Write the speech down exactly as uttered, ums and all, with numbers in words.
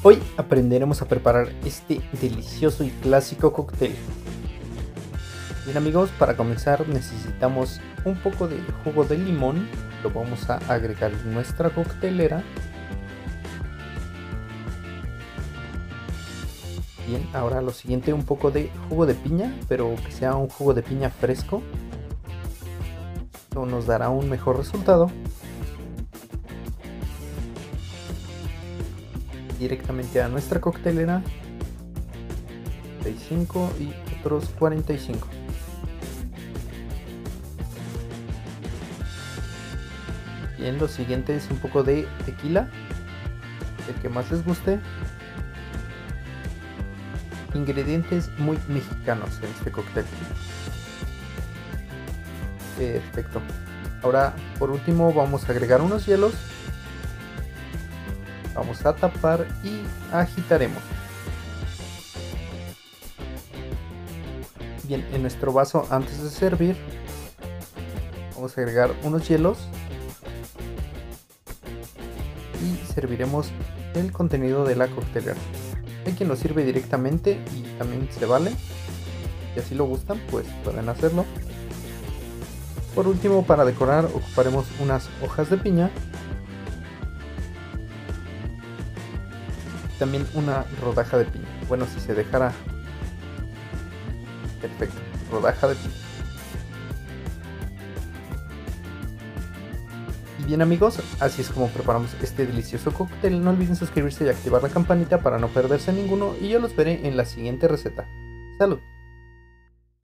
Hoy aprenderemos a preparar este delicioso y clásico cóctel. Bien amigos, para comenzar necesitamos un poco de jugo de limón. Lo vamos a agregar en nuestra coctelera. Bien, ahora lo siguiente, un poco de jugo de piña, pero que sea un jugo de piña fresco. Esto nos dará un mejor resultado. Directamente a nuestra coctelera, cuarenta y cinco y otros cuarenta y cinco. Bien, lo siguiente es un poco de tequila, el que más les guste. Ingredientes muy mexicanos en este cóctel. Perfecto. Ahora, por último, vamos a agregar unos hielos. Vamos a tapar y agitaremos. Bien, en nuestro vaso, antes de servir, vamos a agregar unos hielos y serviremos el contenido de la coctelera. Hay quien lo sirve directamente y también se vale. Si así lo gustan, pues pueden hacerlo. Por último, para decorar, ocuparemos unas hojas de piña. También una rodaja de piña. Bueno, si se dejara. Perfecto, rodaja de piña. Y bien amigos, así es como preparamos este delicioso cóctel. No olviden suscribirse y activar la campanita para no perderse ninguno. Y yo los veré en la siguiente receta. ¡Salud!